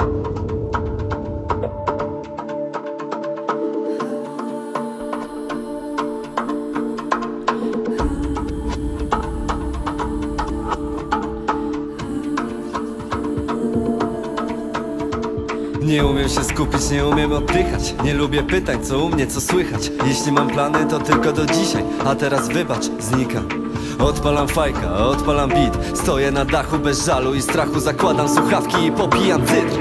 Nie umiem się skupić, nie umiem oddychać. Nie lubię pytań, co u mnie, co słychać. Jeśli mam plany, to tylko do dzisiaj. A teraz wybacz, znikam. Odpalam fajka, odpalam beat. Stoję na dachu bez żalu i strachu. Zakładam słuchawki i popijam cydr.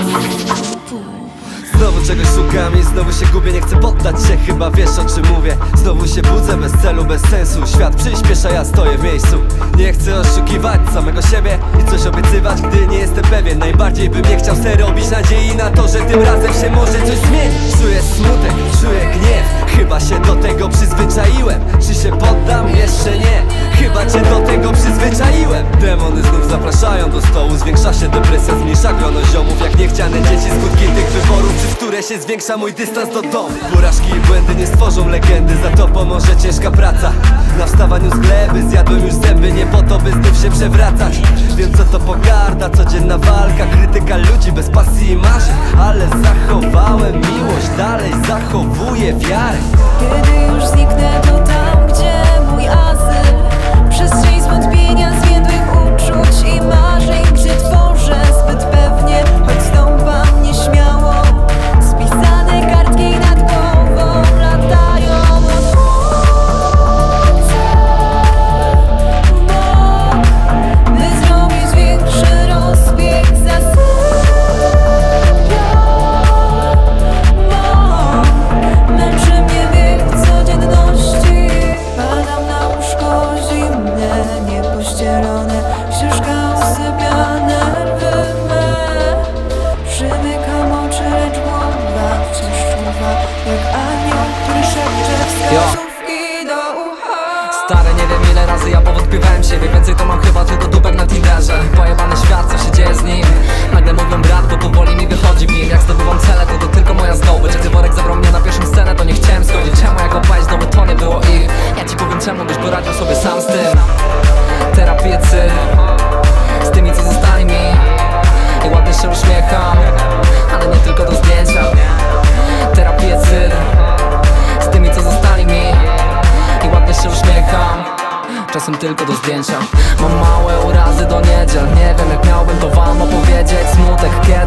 Znowu czegoś szukam i znowu się gubię. Nie chcę poddać się, chyba wiesz o czym mówię. Znowu się budzę bez celu, bez sensu. Świat przyspiesza, ja stoję w miejscu. Nie chcę oszukiwać samego siebie i coś obiecywać, gdy nie jestem pewien. Najbardziej bym nie chciał se robić nadziei na to, że tym razem się może coś zmieni. Czuję smutek, czuję gniew. Chyba się do tego przyzwyczaiłem. Czy się poddam? Jeszcze nie. Chyba cię do tego przyzwyczaiłem. Demony znów zapraszają do stołu. Zwiększa się depresja, zmniejsza grono ziomów. Jak niechciane dzieci, skutki tych wyborów, przez które się zwiększa mój dystans do domu. Porażki i błędy nie stworzą legendy. Za to pomoże ciężka praca. Na wstawaniu z gleby zjadłem już zęby. Nie po to, by znów się przewracać. Wiem co to pogarda, codzienna walka. Krytyka ludzi bez pasji i marzeń. Ale zachowałem miłość, dalej zachowuję wiarę. Kiedy już zniknę, to tam, gdzie mój azyl. Przestrzeń zwątpienia, zwiędłych uczuć i marzeń, gdzie tworzę zbyt pewnie, choć stąpam nieśmiało. Spisane kartki nad głową latają od chłopca w bok, by zrobić większy rozbieg. Męczy mnie bieg codzienności. Padam na łóżko zimne, niepościelone. Ścieżka usypia nerwy me. Przymykam oczy, lecz głowa wciąż czuwa, jak anioł, który szepcze wskazówki do ucha. Stary, nie wiem ile razy ja powątpiewałem siebie. Więcej to mam chyba tylko dupek na Tinderze. Pojebany świat, co się dzieje z nim. Nagle mówią brat, bo powoli mi wychodzi w nim. Jak zdobywam cele, to tylko moja zdobycz. Gdy Borek zabrał mnie na pierwszą scenę, to nie chciałem schodzić. Czemu jak opalić znowu to nie było ich? Ja ci powiem czemu, byś poradził sobie sam z tym. Terapię cydr z tymi co zostali mi. I ładnie się uśmiecham, ale nie tylko do zdjęcia. Terapię cydr z tymi co zostali mi. I ładnie się uśmiecham, czasem tylko do zdjęcia. Mam małe urazy do niedziel. Nie wiem jak miałbym to wam opowiedzieć. Smutek kiedy